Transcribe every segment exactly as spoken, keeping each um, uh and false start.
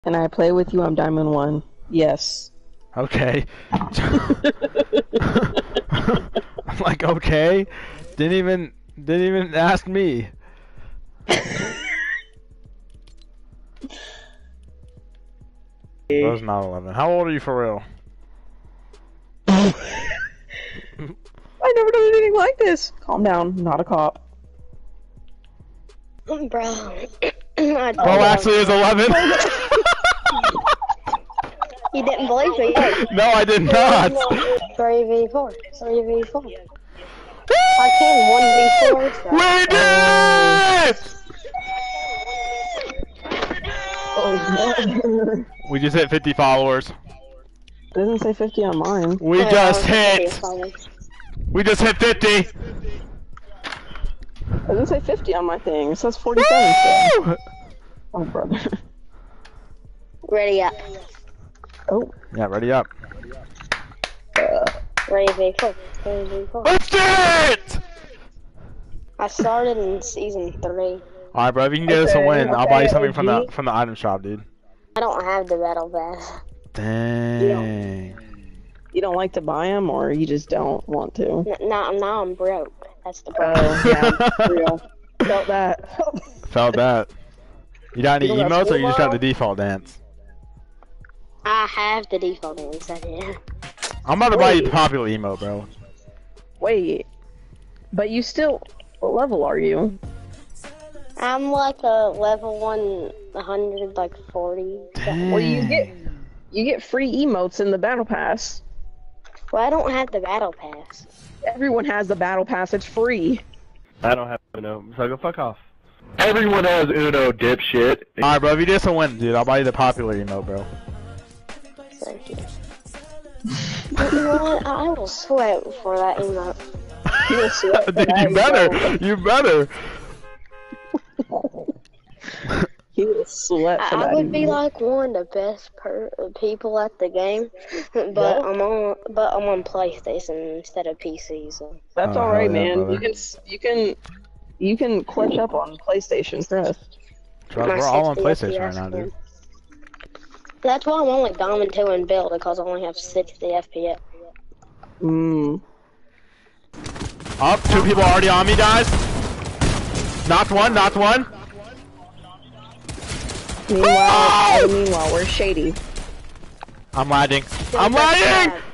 Can I play with you? I'm Diamond One. Yes. Okay. I'm like, okay. Didn't even didn't even ask me. Bro's not eleven. How old are you for real? I never done anything like this. Calm down. I'm not a cop. Bro. Bro actually is eleven. You didn't believe me. No, I did not. three v four. three v four. I can one v four. So. We did it! Oh, We just hit fifty followers. it doesn't say fifty on mine. We Yeah, just I hit. was We just hit fifty. It doesn't say fifty on my thing. It says forty-seven still. Woo! Oh, brother. Ready up. Oh. Yeah, ready up. Uh, Ready v four. Ready v four. Let's do it! I started in season three. Alright, bro, if you can get us a Okay, win, I'll buy you okay, something from the O G. from the item shop, dude. I don't have the battle pass. Dang. you don't like to buy them, or you just don't want to? N now, now I'm broke. That's the problem. Oh, yeah, for real. Felt that. Felt that. You got any You don't got emotes, or you just got school the default dance? I have the default ones. I did. I'm about to buy you the Wait. popular emote, bro. Wait. But you still... What level are you? I'm like a level one hundred, like forty. Dang. Well, you get... You get free emotes in the battle pass. Well, I don't have the battle pass. Everyone has the battle pass. It's free. I don't have Uno, so go fuck off. Everyone has Uno, dipshit. Alright, bro, if you just a win, dude, I'll buy you the popular emote, bro. Thank you. But you know what? I will sweat for that emote. You will sweat for Dude, that you better! emote. You better! He will sweat for I, that I would be emote. like one of the best per people at the game, but Yeah. I'm on, but I'm on PlayStation instead of P C. So That's Oh, all right, hell yeah, man. brother. you can s- you can you can clutch up on PlayStation Trust. Bro, my we're all on sixty PlayStation right F P S now, dude. game. That's why I'm only Diamond two in build, because I only have sixty F P S. Mmm. Up, two people already on me, guys. Knocked one, knocked one. Meanwhile, Oh! oh, meanwhile, we're shady. I'm lagging. I'm Don't lagging! touch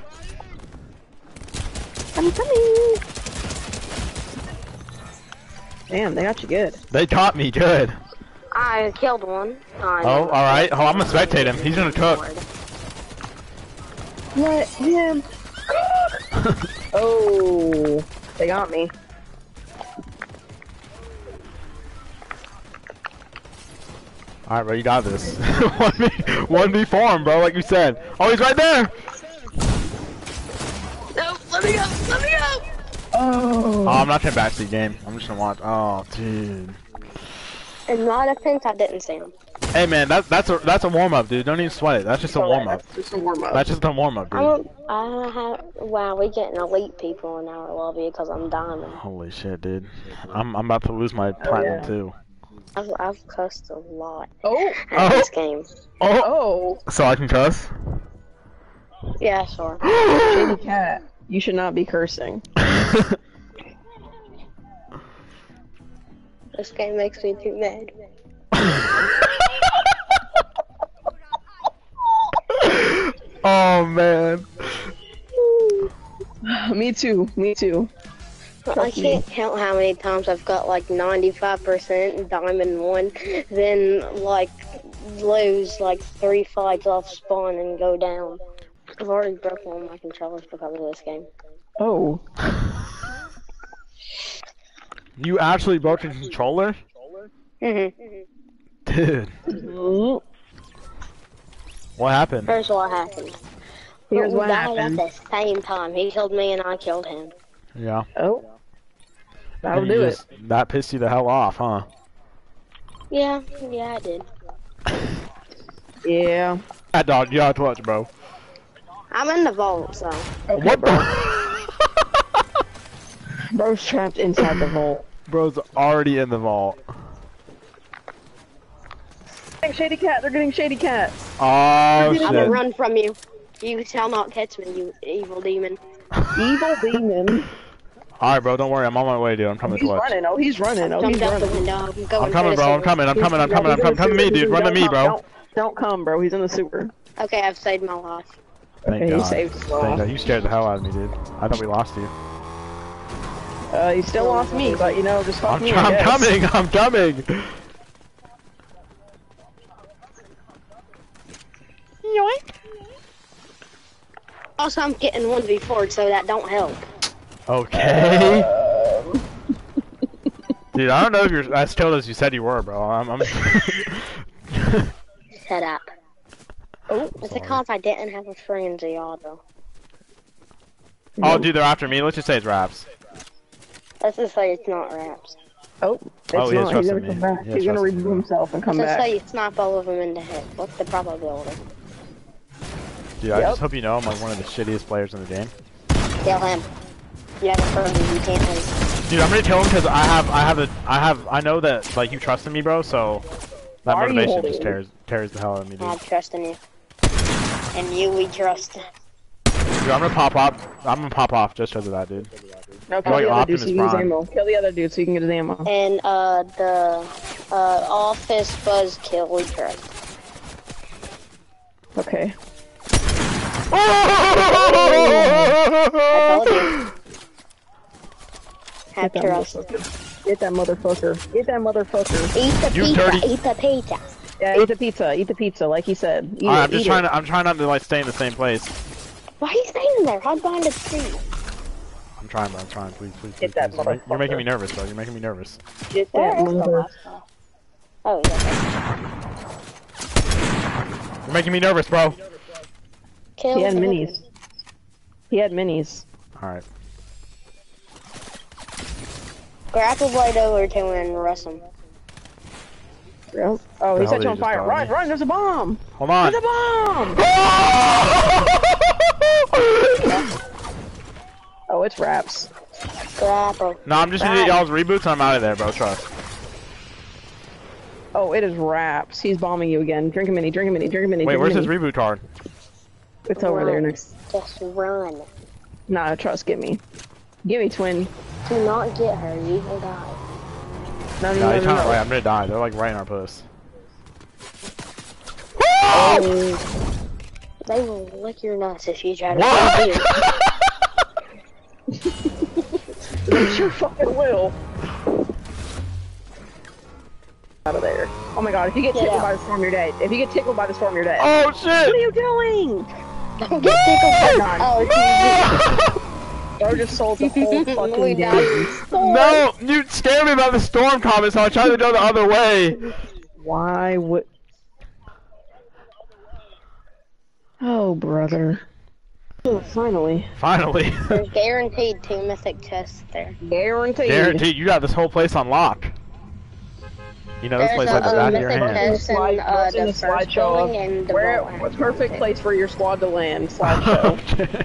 I'm coming. Damn, they got you good. They caught me good. that. I killed one. I Oh, alright. Oh, I'm gonna spectate him. He's gonna cook. Let him cook. Oh, they got me. Alright, bro, you got this. one v one v four him, bro, like you said. Oh, he's right there! No, let me go, let me go! Oh. Oh, I'm not gonna back the game. I'm just gonna watch. Oh, dude. In my defense, I didn't see him. Hey, man, that, that's a that's a warm up, dude. Don't even sweat it. That's just a warm up. That's just a warm up. That's just a warm up, I dude. don't, I have, wow, we getting elite people in our lobby because I'm diamond. Holy shit, dude. I'm I'm about to lose my platinum yeah. too. I've, I've cussed a lot Oh. at Oh. this game. Oh, Oh. so I can cuss. Yeah, sure. Shady cat. You should not be cursing. This game makes me too mad. Oh man. Me too. Me too. I can't count how many times I've got like ninety-five percent diamond one, then like lose like three fights off spawn and go down. I've already broken all my controllers because of this game. Oh. You actually broke your controller? Mm-hmm. Dude. Mm. What happened? Here's what happened. Here's we what died happened. at the same time. He killed me and I killed him. Yeah. Oh. That'll And you do it. just- That pissed you the hell off, huh? Yeah, yeah, I did. Yeah. That dog, you got clutch, bro. I'm in the vault, so. Okay, What bro. the? Bro's trapped inside the vault. Bro's already in the vault. Getting shady cat. They're getting shady cat. Oh I'm shit. gonna run from you. You shall not catch me, you evil demon. Evil demon. Alright, bro, don't worry. I'm on my way, dude. I'm coming He's to running. Oh, he's running. Oh, Jumped he's out the running. window. I'm going I'm coming, for the bro. I'm sewer. coming. I'm coming. I'm coming. I'm No, coming. he's I'm in the coming. Come to me, sewer. dude. Don't Run to me, come. bro. Don't, don't come, bro. He's in the sewer. Okay, I've saved my life. Thank Okay, he God. saved his Thank life. God. You scared the hell out of me, dude. I thought we lost you. Uh, he still lost me, but you know, just fuck I'm, me. try- I I'm guess. coming. I'm coming. Yoink. Also, I'm getting one v four, so that don't help. Okay. Dude, I don't know if you're as skilled as you said you were, bro. I'm. I'm... Shut up. Oh, It's because I didn't have a frenzy auto. Oh, dude, they're after me. Let's just say it's raps. Let's just say it's not raps. oh, it's Oh, he is not. He's trusting gonna me. come back. He is He's gonna trusting me, reboot bro. himself and come Let's just back. say you snipe all of them in the head. What's the probability? Dude, I Yep. just hope you know I'm like one of the shittiest players in the game. Kill him. You have a frenzy, you can't lose. Dude, I'm gonna kill him because I have, I have a, I have, I know that like you trust in me, bro. So that Why are you motivation holding just me? tears, tears the hell out of me, dude. I trust in you. And you, we trust. Dude, I'm gonna pop up. I'm gonna pop off just because of that, dude. No, kill like the other dude Optimus so you can use Prime. ammo. Kill the other dude so you can get his ammo. And, uh, the, uh, office buzzkill, we trust. Okay. I told you. Have Get that trust. motherfucker. Get that motherfucker. Get that motherfucker. Eat the You pizza, dirty- eat the pizza. Yeah, eat the pizza. Eat the pizza, like he said. Eat Alright, it, I'm just eat trying it. to, I'm trying not to like stay in the same place. Why are you standing there? Hide behind a tree. I'm trying, bro. I'm trying. Please, please, please. Get that please. You're, make- you're making motherfucker. me nervous, bro. You're making me nervous. Get Where that is the mother. last guy? Oh, yeah. You're making me nervous, bro. Kill He had him. minis. He had minis. Alright. Grapple blade over to him and rush him. Yep. Oh, The he hell set did you he on just fire. tell Run, me? run, there's a bomb! Hold on. There's a bomb! Oh, it's wraps. Grapple. No, I'm just gonna get y'all's reboots and I'm out of there, bro. Trust. Oh, it is wraps. He's bombing you again. Drink a mini, drink a mini, drink a mini. Wait, drink a where's his mini. reboot card? It's over there Run. next. Just run. Nah, trust, get me. Give me, twin. Do not get her, you will die. No, no, No, no, he's no, trying to, no. right, I'm gonna die. They're like right in our puss. Oh. They will lick your nuts if you try to What? kill you. They sure fucking will. Out of there. Oh my god, if you get Get tickled out. by the storm, you're dead. If you get tickled by the storm, you're dead. Oh What shit! are you doing? Don't get tickled by Woo! Oh, Bro just sold the whole We fucking died. game. No, you scared me about the storm comment, so I tried to go the other way. Why would... Oh, brother. Oh, finally. Finally. there's guaranteed two mythic chests there. Guaranteed. Guaranteed, you got this whole place on lock. You know this There's place a, like the a back of your mythic hand. chest in Slide, uh, in the the first slideshow building of and the where, vault. what's perfect place for your squad to land. Slideshow.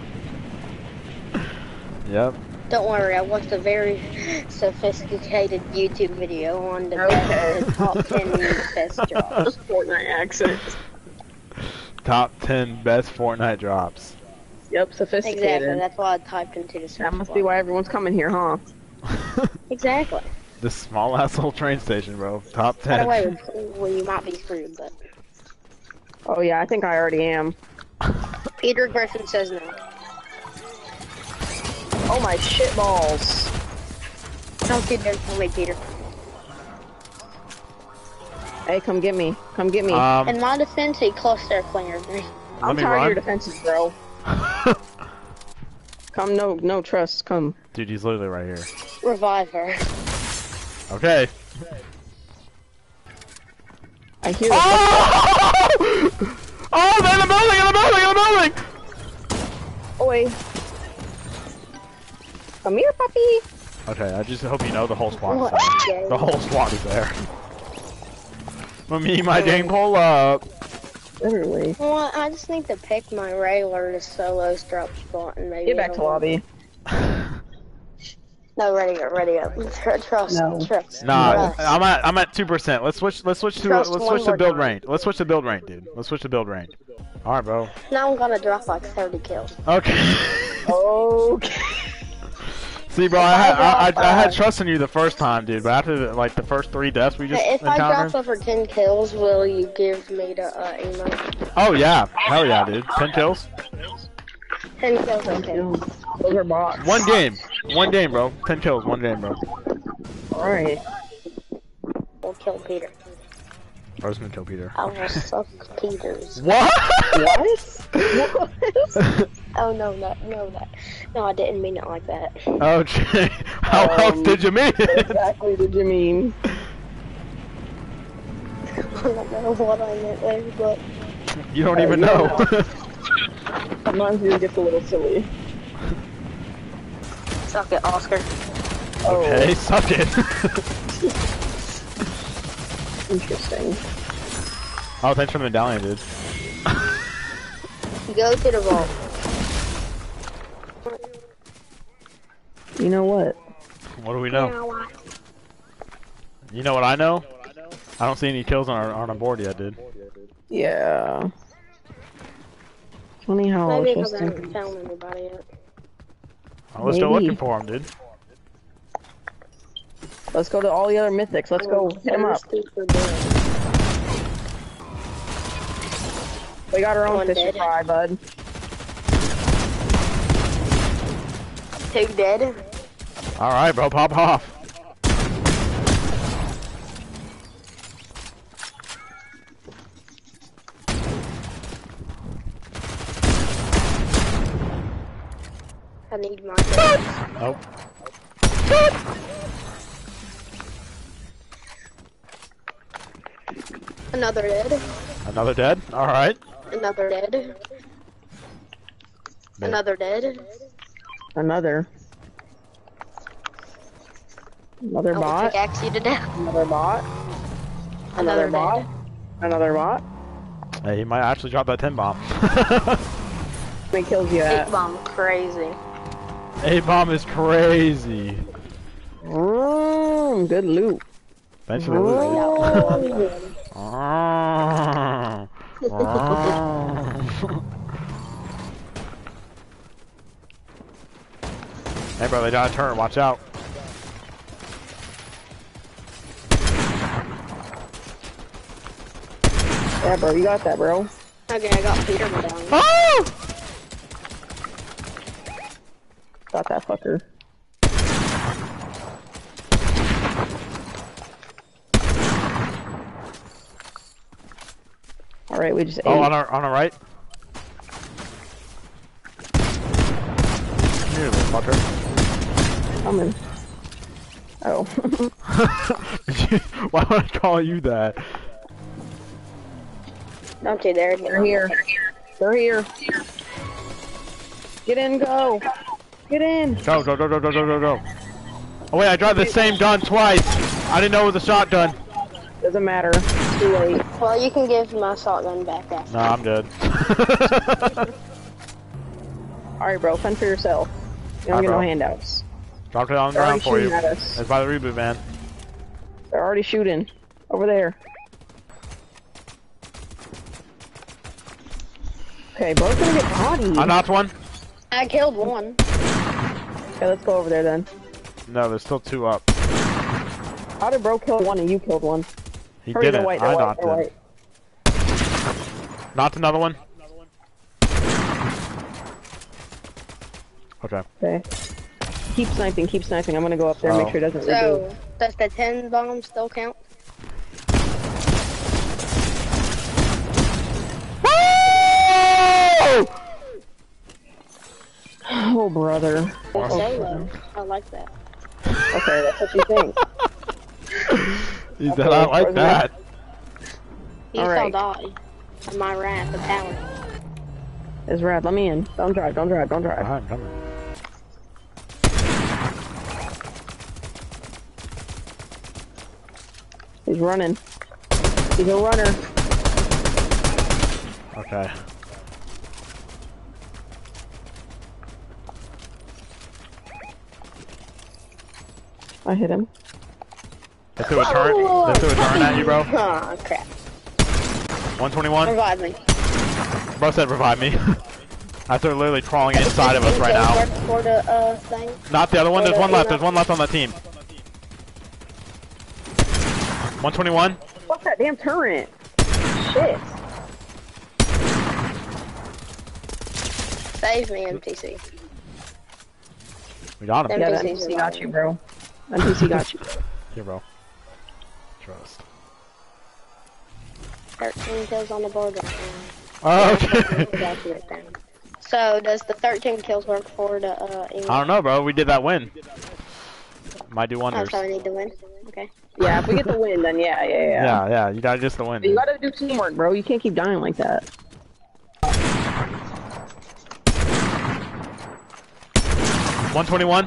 Yep. Don't worry, I watched a very sophisticated YouTube video on the Okay. best, the top ten best jobs. Fortnite accent. Top ten best Fortnite drops. Yep, sophisticated. Exactly, that's why I typed into the search That must bar. be why everyone's coming here, huh? Exactly. This small ass little train station, bro. Top By ten. the way, well, you might be screwed, but Oh yeah, I think I already am. Peter Griffin says no. Oh my shit balls. Don't sit there for me, Peter. Hey, come get me. Come get me. Um, In my defense, he cluster cleared me. I'm let me tired of run. your defenses, bro. Come, no, no trust, come. Dude, he's literally right here. Revive her. Okay. I hear Oh! Oh, they're in the building, in the building, in the building! the Oi. Come here, puppy. Okay, I just hope you know the whole squad is What? there. The whole squad is there. When me and my gang pull up. Literally. Well, I just need to pick my regular to solo drop spot and maybe. Get back to it'll- lobby. No, No, ready up, ready up. Tr- Trust, No. trust. Nah, trust. I'm at I'm at two percent. Let's switch. Let's switch to Trust let's one switch to more build time. range. Let's switch to build range, dude. Let's switch to build range. All right, bro. Now I'm gonna drop like thirty kills. Okay. Okay. See, bro, I had I, I, drop, I had uh, trust in you the first time, dude. But after the, like the first three deaths we just Hey, if I encountered. drop over ten kills, will you give me the uh, emote? Oh yeah, hell yeah, dude. Ten kills. ten kills, okay. Those are bots. One game. One game, bro. Ten kills. One game, bro. Alright. We'll kill Peter. I was gonna kill Peter. I will suck Peter's. What? What? What? Oh no, no, no, that. No, I didn't mean it like that. Oh, gee. How Um, else did you mean What it? exactly did you mean? I don't know what I meant there, but You don't Uh, even you know. don't Sometimes it gets a little silly. suck it, Oscar. Okay, suck it. Interesting. Oh, thanks for the medallion, dude. Go to the vault. You know what? What do we know? You know what I know? I don't see any kills on our on our board yet, dude. Yeah. Funny how I was Maybe because just I haven't thinking. found anybody yet. Oh, we're still Maybe. looking for him, dude. Let's go to all the other mythics. Let's go hit them up. Thirsty for blood. We got our own One fish to dead. fry, bud. Two dead. All right, bro, pop off. I need my Nope. Another dead. Another dead. All right. Another dead. Another dead. Another. Another I will bot. pickaxe you to death. Another bot. Another Another bot. dead. Another bot. Hey, he might actually drop that ten bomb. How many kills you Eight at? bomb, crazy. Eight bomb is crazy. Mm, good loot. Thanks for the loot, dude. Mm. Ah. Ah. Hey, bro, they got a turn. Watch out. Yeah, bro, you got that, bro. Okay, I got Peter medallion. Oh! Got that fucker. All right, we just ate. Oh, on our on our right. Come here, little fucker. Coming. Oh. Why would I call you that? Don't you dare. They're here. They're here. Get in, go. Get in. Go, go, go, go, go, go, go, go. Oh wait, I drive the same gun twice. I didn't know it was a shotgun. Doesn't matter. Too late. Well, you can give my shotgun back after. No, I'm good. All right, bro. Fend for yourself. You don't Alright, get no bro. handouts. Dropped it on the They're ground already for you. shooting at us. It's by the reboot van. They're already shooting. Over there. Okay, bro's gonna get bodied. I knocked one. I killed one. Okay, let's go over there then. No, there's still two up. How did bro kill one and you killed one? He Hurry, they're didn't. white, they're I white, knocked they're him. white. Knocked another one. Okay. Okay. Keep sniping, keep sniping. I'm gonna go up there and Oh. make sure it doesn't reboot. So, does the ten bomb still count? Oh, brother. Good solo. I like that. Okay, that's what you think. He said, Okay, I like where's that. You All shall right. die. Of my wrath of talent. It's rad. Let me in. Don't drive, don't drive, don't drive. Alright, I'm coming. He's running. He's a runner. Okay. I hit him. They threw a turn. They threw a turn at you, bro. Oh crap. one twenty-one. Revive me. Bro said revive me. After literally crawling inside of us right now. For the, uh, thing. Not the other one. For There's the one left. email. There's one left on the team. one twenty-one. What's that damn turret? Shit. Save me, M T C. We got him. Yeah, M that T N P C C got you, bro. N P C got you. Here, bro. Trust. thirteen kills on the board right now. Oh, okay. Exactly right there. So, does the thirteen kills work for the, uh, email? I don't know, bro. We did that win. Might do Oh, wonders. so I need to win? Okay. Yeah, if we get the win, then yeah, yeah, yeah. Yeah, yeah. You gotta just the win. But you Dude. gotta do teamwork, bro. You can't keep dying like that. one twenty-one.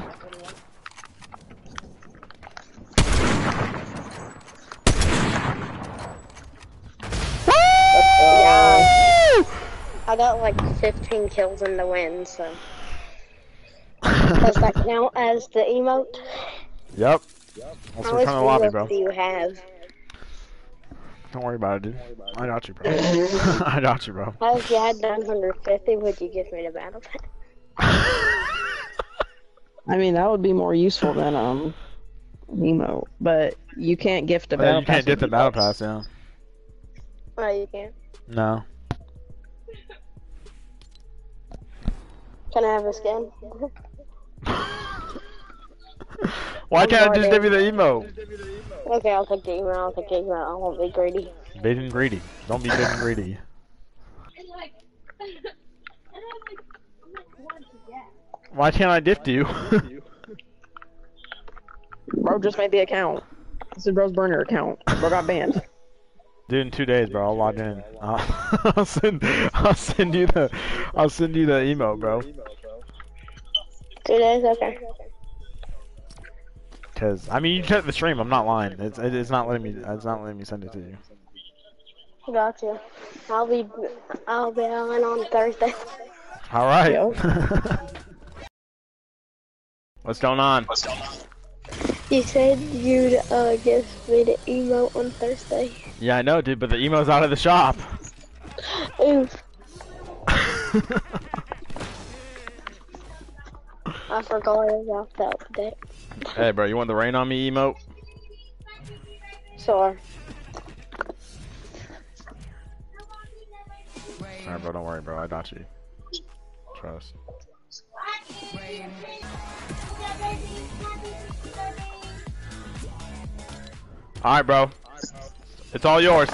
Yeah. I got like fifteen kills in the win, so. Does that count as the emote? Yep. Let's How return much the lobby, emote bro. do you have? Don't worry about it, dude. I got you, bro. I got you, bro. How if you had nine hundred fifty, would you give me the battle pass? I mean, that would be more useful than um, Nemo. But you can't gift a Uh, battle you pass. can't get the with battle V-Bucks. pass, yeah. Oh, you can't. No. Can I have a skin? Why can't I just give you the emo? Okay, I'll take the email, I'll take the email, I won't be greedy. Big and greedy. Don't be big and greedy. Why can't I gift you? Bro just made the account. This is bro's burner account. Bro got banned. Dude, in two days, bro. I'll log in. I'll, I'll send. I'll send you the. I'll send you the email, bro. Two days? Okay. Cause I mean, you check the stream. I'm not lying. It's it's not letting me. It's not letting me send it to you. Gotcha. I'll be, I'll be on on Thursday. All right. Yo. What's going on? You said you'd, uh, give me the email on Thursday. Yeah, I know, dude. But the emo's out of the shop. Oof. I forgot about that update. Hey, bro. You want the rain on me emote? Sure. Alright, bro. Don't worry, bro. I got you. Trust. Alright, bro. It's all yours.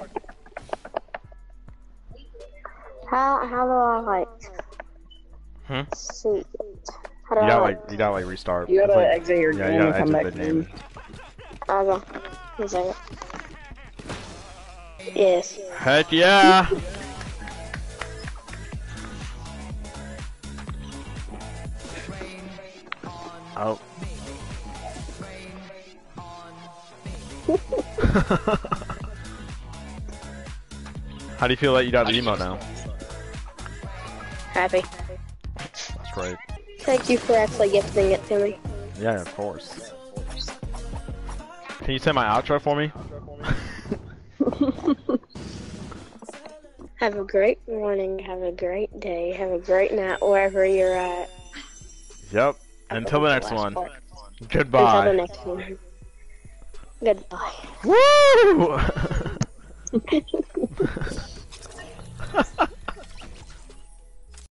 How, how do I, like, Hmm? see? How do You I, gotta like, like, you gotta like restart. You It's gotta like- exit your yeah, game you and gotta come exit back the in. game. I go. One second. Yes. Heck yeah! Oh. How do you feel like you got the emo now? Happy. That's great. Thank you for actually gifting it to me. Yeah, of course. Can you send my outro for me? Have a great morning, have a great day, have a great night wherever you're at. Yep. Until the next one. Part. Goodbye. Until the next one. Goodbye. Woo!